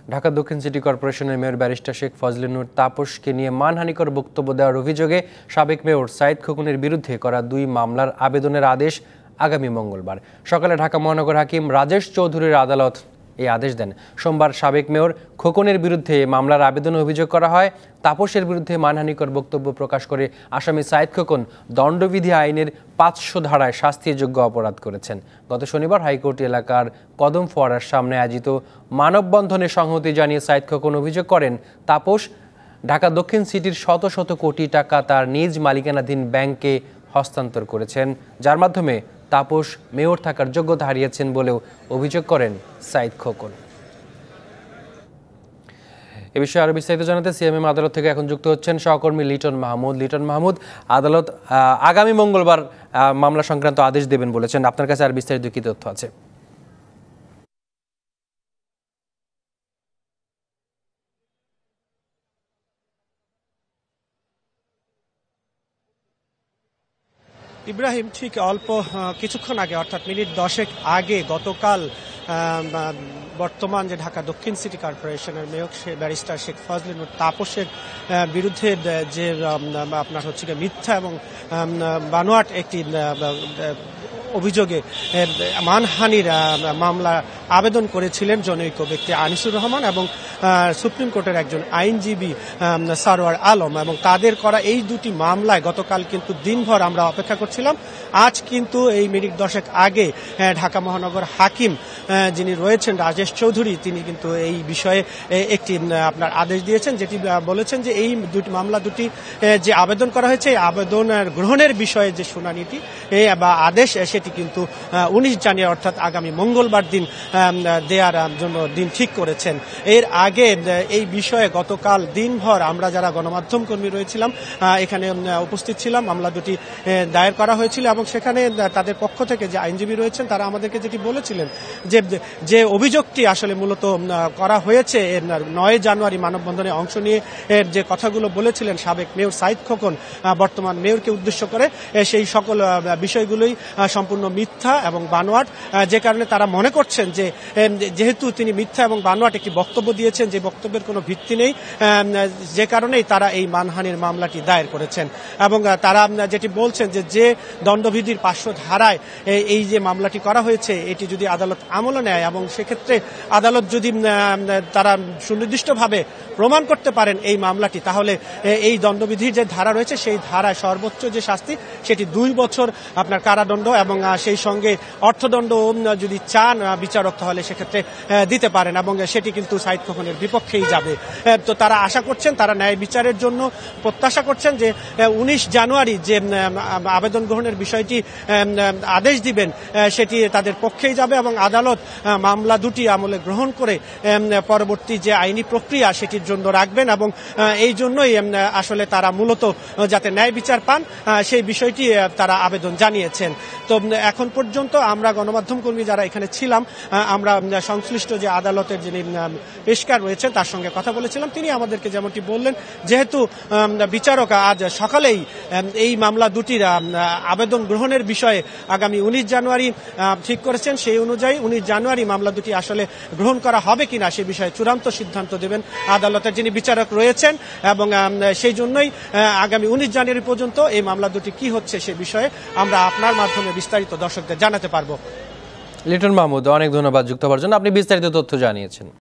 ঢাকা দক্ষিণ সিটি কর্পোরেশনের mayor barrister Sheikh Fazle Noor তাপসকে নিয়ে মানহানিকর বক্তব্য দেওয়ার অভিযোগে সাবেক মেয়র সাঈদ খোকনের বিরুদ্ধে করা 2 মামলার আবেদনের আদেশ আগামী মঙ্গলবার সকালে ঢাকা মহানগর হাকিম রাজেশ চৌধুরীর আদালত এই আদেশ দেন। সোমবার সাবেক মেয়র খোকনের বিরুদ্ধে মামলার আবেদনে অভিযোগ করা হয়, তাপসের বিরুদ্ধে মানহানিকর বক্তব্য প্রকাশ করে আসামি সাঈদ খোকন দণ্ডবিধি আইনের 500 ধারায় শাস্তিযোগ্য অপরাধ করেছেন। গত শনিবার হাইকোর্ট এলাকার কদম ফোয়ারার সামনে আয়োজিত মানববন্ধনে সংহতি জানিয়ে সাঈদ খোকন অভিযোগ করেন, তাপস ঢাকা দক্ষিণ সিটির শত শত কোটি টাকা তার নিজ মালিকানাধীন ব্যাংকে হস্তান্তর করেছেন, যার মাধ্যমে তাপস মেয়র থাকার যোগ্যতা হারিয়েছেন বলেও অভিযোগ করেন সাঈদ খোকন। এ বিষয়ে আরো বিস্তারিত জানাতে সিএমএম আদালত থেকে এখন যুক্ত হচ্ছেন সহকর্মী লিটন মাহমুদ। লিটন মাহমুদ, আদালত আগামী মঙ্গলবার মামলা সংক্রান্ত আদেশ দেবেন বলেছেন, আপনার কাছে আর বিস্তারিত কি তথ্য আছে? ইব্রাহিম, ঠিক অল্প কিছুক্ষণ আগে অর্থাৎ মিনিট 10 আগে গতকাল বর্তমান যে ঢাকা দক্ষিণ সিটি কর্পোরেশনের মেয়র ব্যারিস্টার শেখ ফজলে নূর তাপসের বিরুদ্ধে যে আপনার হচ্ছে মিথ্যা এবং বানোয়াট একটি অভিযোগে মানহানির মামলা আবেদন করেছিলেন জনৈক ব্যক্তি আনিসুর রহমান এবং সুপ্রিম কোর্টের একজন আইনজীবী সারোয়ার আলম, এবং তাদের করা এই 2টি মামলায় গতকাল কিন্তু দিনভর আমরা অপেক্ষা করছিলাম। আজ কিন্তু এই মিনিট 10 আগে ঢাকা মহানগর হাকিম যিনি রয়েছেন রাজেশ চৌধুরী, তিনি কিন্তু এই বিষয়ে একটি আপনার আদেশ দিয়েছেন, যেটি বলেছেন যে এই মামলা দুটি যে আবেদন করা হয়েছে এই আবেদন গ্রহণের বিষয়ে যে শুনানিটি বা আদেশ সেটি কিন্তু 19 জানুয়ারি অর্থাৎ আগামী মঙ্গলবার দিন দেওয়ার জন্য দিন ঠিক করেছেন। এর আগে এই বিষয়ে গতকাল দিনভর আমরা যারা গণমাধ্যম কর্মী রয়েছিলাম এখানে উপস্থিত ছিলাম। মামলা দুটি দায়ের করা হয়েছিল এবং সেখানে তাদের পক্ষ থেকে যে আইনজীবী রয়েছেন তারা আমাদেরকে যেটি বলেছিলেন যে অভিযোগটি আসলে মূলত করা হয়েছে 9 জানুয়ারি মানববন্ধনে অংশ নিয়ে যে কথাগুলো বলেছিলেন সাবেক মেয়র সাঈদ খোকন বর্তমান মেয়রকে উদ্দেশ্য করে, সেই সকল বিষয়গুলোই সম্পূর্ণ মিথ্যা এবং বানোয়াট, যে কারণে তারা মনে করছেন যে যেহেতু তিনি মিথ্যা এবং বানোয়াট একটি বক্তব্য দিয়েছেন যে বক্তব্যের কোনো ভিত্তি নেই, যে কারণেই তারা এই মানহানির মামলাটি দায়ের করেছেন। এবং তারা যেটি বলছেন যে দণ্ডবিধির 500 ধারায় এই যে মামলাটি করা হয়েছে এটি যদি আদালত আমলে নেয় এবং সেক্ষেত্রে আদালত যদি তারা সুনির্দিষ্টভাবে প্রমাণ করতে পারেন এই মামলাটি, তাহলে এই দণ্ডবিধির যে ধারা রয়েছে সেই ধারায় সর্বোচ্চ যে শাস্তি সেটি 2 বছর আপনার কারাদণ্ড এবং সেই সঙ্গে অর্থদণ্ড যদি চান বিচারক তাহলে সেক্ষেত্রে দিতে পারেন, এবং সেটি কিন্তু সাঈদ খোকনের বিপক্ষেই যাবে। তো তারা আশা করছেন, তারা ন্যায় বিচারের জন্য প্রত্যাশা করছেন যে 19 জানুয়ারি যে আবেদন গ্রহণের বিষয়টি আদেশ দিবেন সেটি তাদের পক্ষেই যাবে এবং আদালত মামলা দুটি আমলে গ্রহণ করে পরবর্তী যে আইনি প্রক্রিয়া সেটির জন্য রাখবেন, এবং এই জন্যই আসলে তারা মূলত যাতে ন্যায় বিচার পান সেই বিষয়টি তারা আবেদন জানিয়েছেন। তো এখন পর্যন্ত আমরা গণমাধ্যম কর্মী যারা এখানে ছিলাম আমরা সংশ্লিষ্ট যে আদালতের যিনি পেশকার রয়েছেন তার সঙ্গে কথা বলেছিলাম। তিনি আমাদেরকে যেমনটি বললেন, যেহেতু বিচারক আজ সকালেই এই মামলা দুটির আবেদন গ্রহণের বিষয়ে আগামী 19 জানুয়ারি ঠিক করেছেন, সেই অনুযায়ী 19 জানুয়ারি মামলা দুটি আসলে গ্রহণ করা হবে কিনা সে বিষয়ে চূড়ান্ত সিদ্ধান্ত দেবেন আদালতের যিনি বিচারক রয়েছেন, এবং সেই জন্যই আগামী 19 জানুয়ারি পর্যন্ত এই মামলা দুটি কি হচ্ছে সে বিষয়ে আমরা আপনার মাধ্যমে বিস্তারিত দর্শকদের জানাতে পারবো। লিটন মাহমুদ, অনেক ধন্যবাদ যুক্ত হওয়ার জন্য, আপনি বিস্তারিত তথ্য জানিয়েছেন।